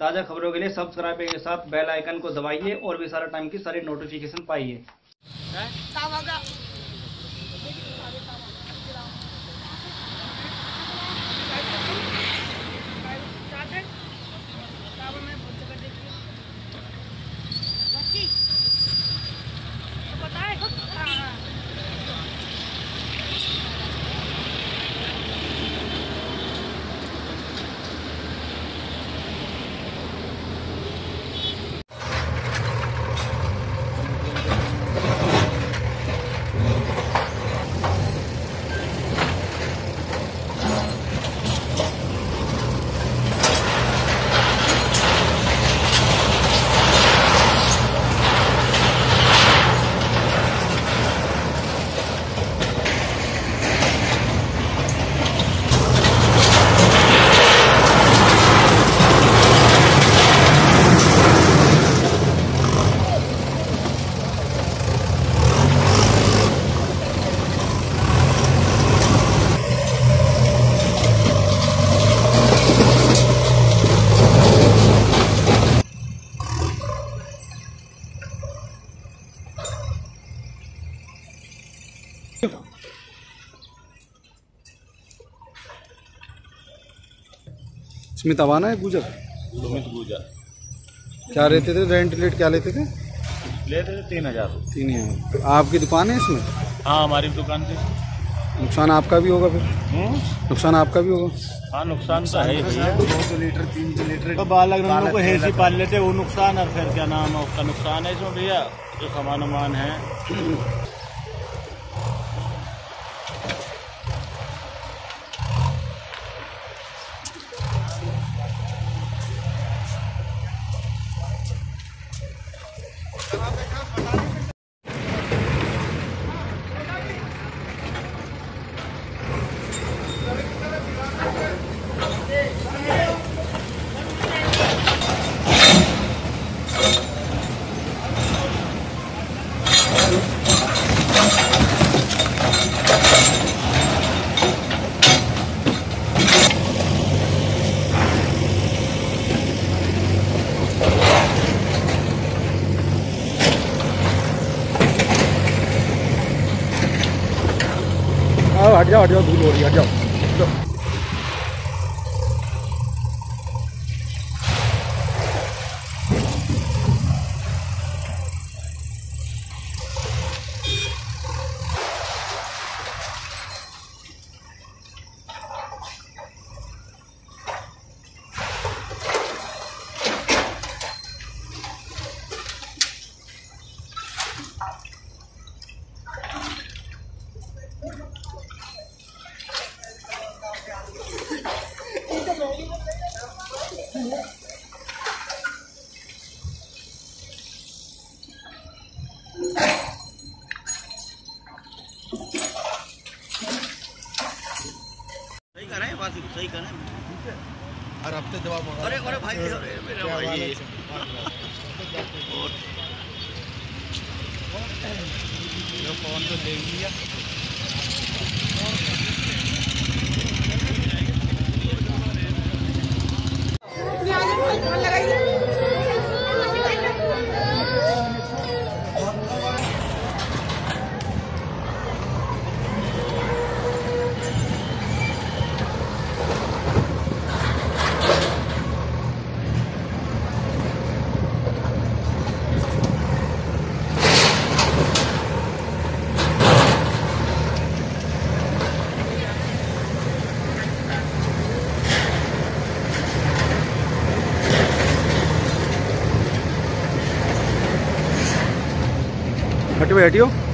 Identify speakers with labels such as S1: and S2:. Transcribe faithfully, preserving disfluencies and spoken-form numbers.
S1: ताज़ा खबरों के लिए सब्सक्राइब के साथ बेल आइकन को दबाइए और भी सारा टाइम की सारी नोटिफिकेशन पाइए।
S2: स्मित अवाना है गुजर
S3: सुमित गुजर।
S2: क्या रहते थे, रेंट रेट क्या लेते थे?
S3: लेते थे तीन हजार
S2: तीन हजार। आपकी दुकान है इसमें?
S3: हाँ हमारी दुकान थी।
S2: नुकसान आपका भी होगा फिर?
S3: हम्म
S2: नुकसान आपका भी होगा।
S3: हाँ नुकसान तो है ही भैया।
S2: दो सौ लीटर तीन सौ लीटर
S3: तो बालक रंगों को हेसी पाल लेते वो नुकसान, और फिर क्या नाम है उसका नुकसान है इसमें भैया, जो सामान वामान है।
S2: हट जाओ हट जाओ, धूल हो रही है, हट जाओ।
S3: सही कर रहे हैं, बात सही कर रहे हैं।
S2: हर हफ्ते जवाब।
S3: अरे अरे भाई, अरे मेरा भाई फोन तो देख लिया।
S2: हटियो हटियो।